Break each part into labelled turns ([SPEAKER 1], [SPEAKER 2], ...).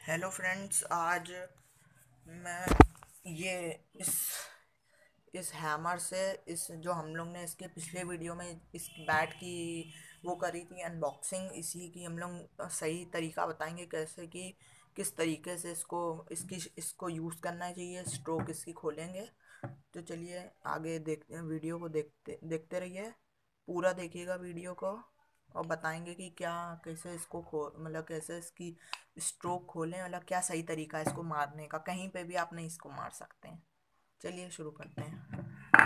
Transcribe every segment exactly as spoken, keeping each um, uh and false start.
[SPEAKER 1] Hello friends, आज मैं ये इस इस हैमर से इस जो हम लोग ने इसके पिछले वीडियो में इस बैट की वो करी थी अनबॉक्सिंग, इसी की हम लोग सही तरीका बताएंगे कैसे कि किस तरीके से इसको इसकी इसको यूज़ करना चाहिए। स्ट्रोक इसकी खोलेंगे। तो चलिए आगे देखते हैं, वीडियो को देखते देखते रहिए, पूरा देखिएगा वीडियो को और बताएंगे कि क्या कैसे इसको खो मतलब कैसे इसकी स्ट्रोक खोलें, मतलब क्या सही तरीका है इसको मारने का। कहीं पे भी आप नहीं इसको मार सकते हैं। चलिए शुरू करते हैं।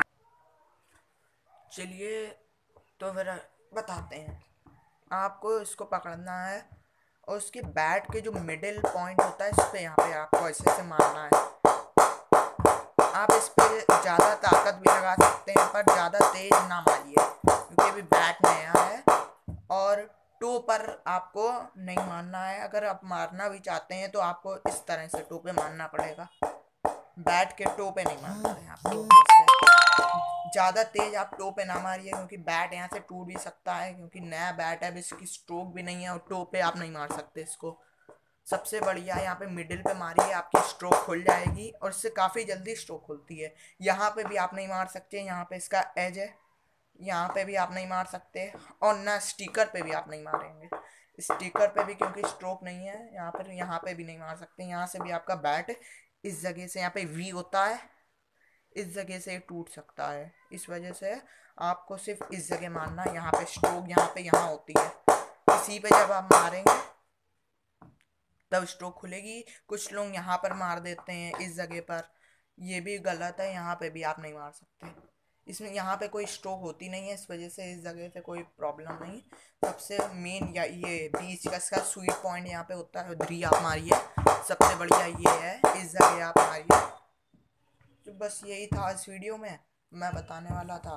[SPEAKER 1] चलिए तो फिर बताते हैं। आपको इसको पकड़ना है और उसके बैट के जो मिडिल पॉइंट होता है इस पे यहाँ पे आपको ऐसे ऐसे मारना है। आप इस पे ज़्यादा ताकत भी लगा सकते हैं पर ज़्यादा तेज ना मारिए क्योंकि अभी बैट नया है। और टो पर आपको नहीं मारना है। अगर आप मारना भी चाहते हैं तो आपको इस तरह से टो पे मारना पड़ेगा। बैट के टो पे नहीं मारना है आपको। ज़्यादा तेज आप टो पे ना मारिए क्योंकि बैट यहाँ से टूट भी सकता है, क्योंकि नया बैट है, अब इसकी स्ट्रोक भी नहीं है और टो पे आप नहीं मार सकते इसको। सबसे बढ़िया यहाँ पे मिडिल पे मारिए, आपकी स्ट्रोक खुल जाएगी और इससे काफ़ी जल्दी स्ट्रोक खुलती है। यहाँ पे भी आप नहीं मार सकते, यहाँ पे इसका एज है, यहाँ पे भी आप नहीं मार सकते और ना स्टिकर पे भी आप नहीं मारेंगे। स्टिकर पे भी क्योंकि स्ट्रोक नहीं है यहाँ पर, यहाँ पे भी नहीं मार सकते। यहाँ से भी आपका बैट इस जगह से, यहाँ पे वी होता है, इस जगह से टूट सकता है। इस वजह से आपको सिर्फ इस जगह मारना है। यहाँ पे स्ट्रोक यहाँ पे यहाँ होती है, इसी पे जब आप मारेंगे तब स्ट्रोक खुलेगी। कुछ लोग यहाँ पर मार देते हैं इस जगह पर, ये भी गलत है। यहाँ पे भी आप नहीं मार सकते, इसमें यहाँ पे कोई स्ट्रोक होती नहीं है, इस वजह से इस जगह पे कोई प्रॉब्लम नहीं। सबसे मेन या ये बीच का इसका स्वीट पॉइंट यहाँ पे होता है, उधर आप मारिए। सबसे बढ़िया ये है, इस जगह आप मारिए। तो बस यही था इस वीडियो में मैं बताने वाला था।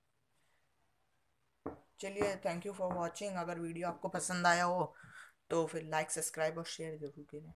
[SPEAKER 1] चलिए, थैंक यू फॉर वॉचिंग। अगर वीडियो आपको पसंद आया हो तो फिर लाइक, सब्सक्राइब और शेयर जरूर करें।